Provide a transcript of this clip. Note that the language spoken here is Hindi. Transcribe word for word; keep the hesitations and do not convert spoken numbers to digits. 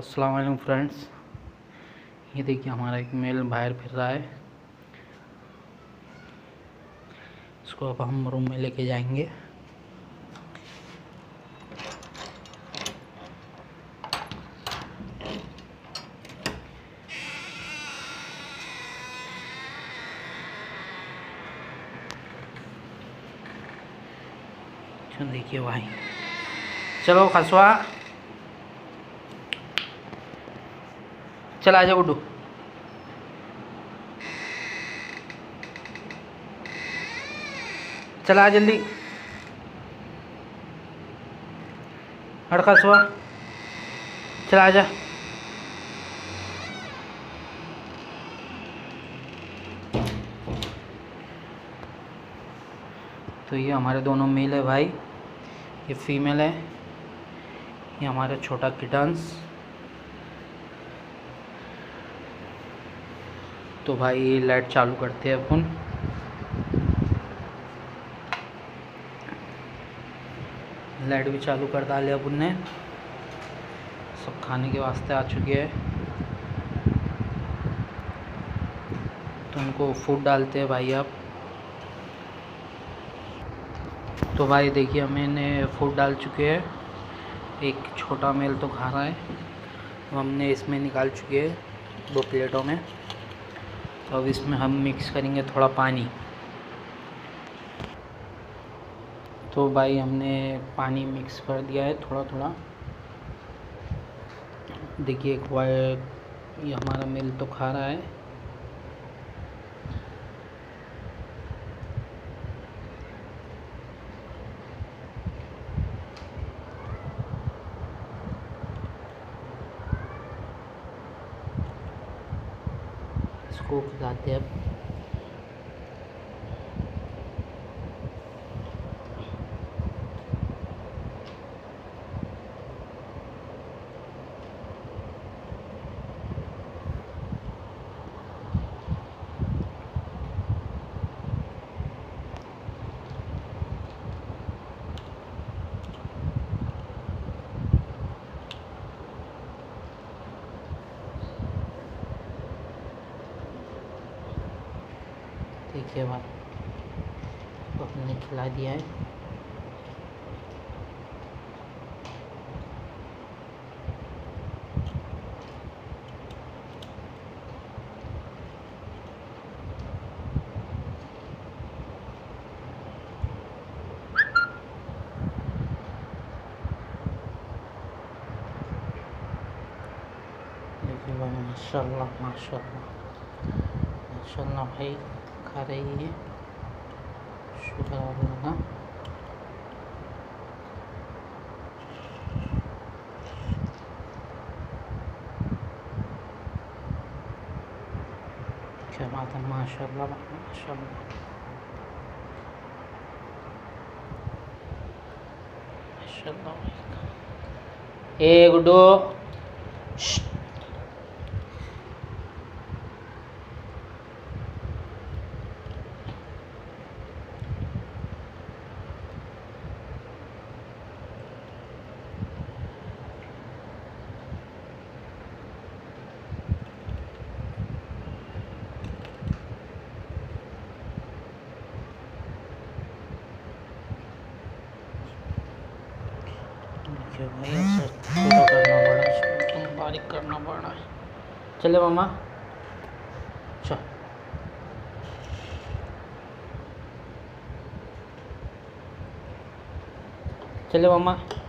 अस्सलाम वालेकुम फ्रेंड्स। ये देखिए हमारा एक मेल बाहर फिर रहा है। इसको अब हम रूम में लेके जाएंगे। देखिए भाई, चलो खसवा, चल आजा गुड्डू। चला जल्दी, हट खसवा, चला आजा। तो ये हमारे दोनों मेल है भाई, ये फीमेल है, ये हमारा छोटा किटन्स। तो भाई लाइट चालू करते हैं अपन। लाइट भी चालू कर डाले अपन ने। सब खाने के वास्ते आ चुके हैं, तो उनको फूड डालते हैं भाई आप। तो भाई देखिए मैंने फूड डाल चुके हैं। एक छोटा मेल तो खा रहा है, तो हमने इसमें निकाल चुके हैं दो प्लेटों में। तो अब इसमें हम मिक्स करेंगे थोड़ा पानी। तो भाई हमने पानी मिक्स कर दिया है थोड़ा थोड़ा। देखिए एक वाइट, ये हमारा मेल तो खा रहा है। इसको खिलाते हैं अब। देखिए भाई, तो हमने खिला दिया है। देखिए भाई, माशाल्लाह माशाल्लाह माशाल्लाह भाई खा रही है। शुक्र अल्लाह का। क्या बात है, माशाल्लाह माशाल्लाह माशाल्लाह। ए गुड्डू, भाई ऐसा छोटा करना पड़ा, इसको बारीक करना पड़ा है। चले मामा, चल चले मामा।